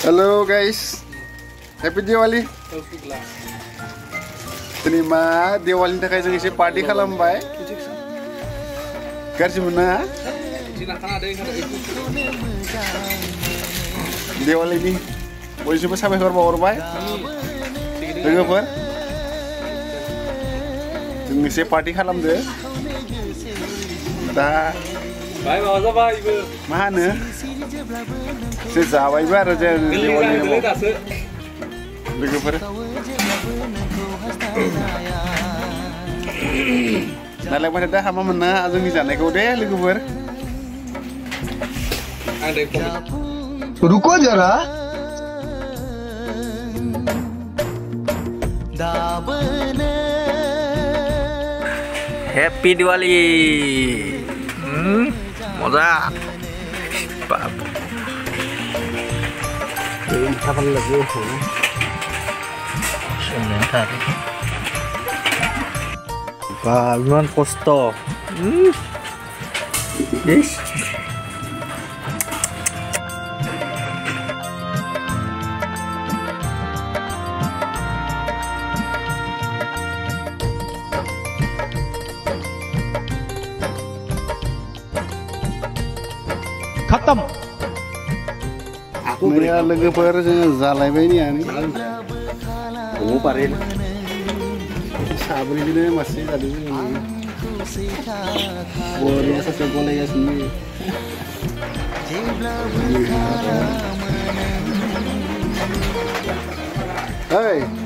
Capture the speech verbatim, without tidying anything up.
Halo guys, happy Diwali. Terima Diwali थाखाय जों एसे party खालामबाय. गाज्रि मोना? Diwaliनि बयनिसिमबो साबायखर बावहरबाय. लोगोफोर जों एसे पार्टी खालामदो. दा बाय माबा जाबायबो मा होनो जे जाबायबो आरो जे दिवालिनि लोगोफोर नालाय माथो दा हामा मोना जोंनि जानायखौ दे लोगोफोर रुको जरा हैप्पी दिवाली मजा बाप ini kapan lagi sebentar Balman Kosto hmm yes खत्म मैया लोगोफोर जोङो जालायबाय नी आनी अ पारे साब्रैनो मासे जादों जोङो बरिया सासे गलायगासिनो ओइ